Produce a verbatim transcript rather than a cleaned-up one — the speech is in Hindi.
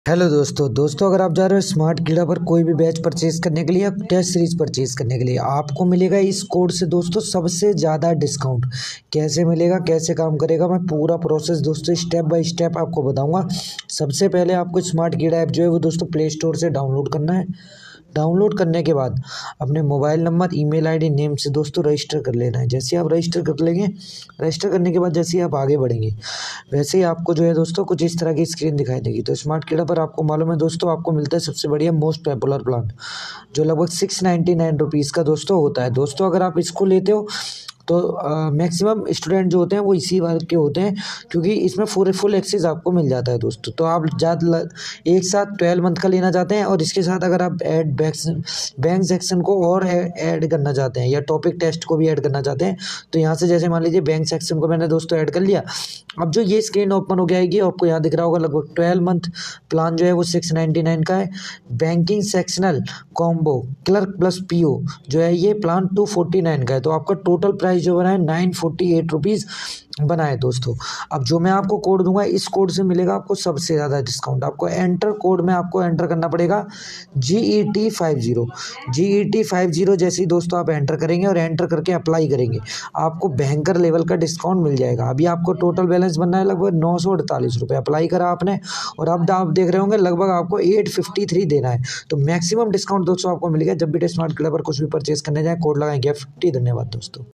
हेलो दोस्तों दोस्तों अगर आप जा रहे हो स्मार्ट कीड़ा पर कोई भी बैच परचेज करने के लिए या टेस्ट सीरीज परचेज करने के लिए आपको मिलेगा इस कोड से दोस्तों सबसे ज़्यादा डिस्काउंट। कैसे मिलेगा, कैसे काम करेगा, मैं पूरा प्रोसेस दोस्तों स्टेप बाय स्टेप आपको बताऊंगा। सबसे पहले आपको स्मार्ट कीड़ा ऐप जो है वो दोस्तों प्ले स्टोर से डाउनलोड करना है। डाउनलोड करने के बाद अपने mobile number, email ID, name से दोस्तों रजिस्टर कर लेना है। जैसे आप रजिस्टर कर लेंगे, रजिस्टर करने के बाद जैसे ही आप आगे बढ़ेंगे वैसे ही आपको जो है दोस्तों कुछ इस तरह की स्क्रीन दिखाई देगी। तो स्मार्ट कीड़ा पर आपको मालूम है दोस्तों आपको मिलता है सबसे बढ़िया मोस्ट पॉपुलर प्लान जो लगभग सिक्स नाइन्टी नाइन रुपीज़ का दोस्तों होता है। दोस्तों अगर आप इसको लेते हो तो मैक्सिमम स्टूडेंट जो होते हैं वो इसी वर्ग के होते हैं, क्योंकि इसमें फुल फुल एक्सेस आपको मिल जाता है दोस्तों। तो आप ज़्यादा एक साथ ट्वेल्व मंथ का लेना चाहते हैं और इसके साथ अगर आप ऐड बैंक सेक्शन को और ऐड करना चाहते हैं या टॉपिक टेस्ट को भी ऐड करना चाहते हैं तो यहाँ से जैसे मान लीजिए बैंक सेक्शन को मैंने दोस्तों ऐड कर लिया। अब जो ये स्क्रीन ओपन हो जाएगी आपको यहाँ दिख रहा होगा लगभग ट्वेल्व मंथ प्लान जो है वो सिक्स नाइन्टी नाइन का है। Banking sectional combo clerk plus PO जो है ये प्लान टू फोर्टी नाइन का है। तो आपका टोटल प्राइस जो बना है नाइन फोर्टी एट रुपीज़ बना है दोस्तों। अब जो मैं आपको कोड दूंगा इस कोड से मिलेगा आपको सबसे ज़्यादा डिस्काउंट। आपको एंटर कोड में आपको एंटर करना पड़ेगा G E T five zero G E T five zero. जैसे ही दोस्तों आप एंटर करेंगे और एंटर करके अप्लाई करेंगे आपको भयंकर लेवल का डिस्काउंट मिल जाएगा। अभी आपको टोटल बैलेंस बनना है लगभग नौ सौ अड़तालीस रुपये। अप्लाई करा आपने और अब आप देख रहे होंगे लगभग आपको एट फिफ्टी थ्री देना है। तो मैक्सिमम डिस्काउंट दोस्तों आपको मिलेगा जब भी स्मार्ट कीड़ा पर कुछ भी परचेज करने जाए। कोड लगाएंगे फिफ्टी। धन्यवाद दोस्तों।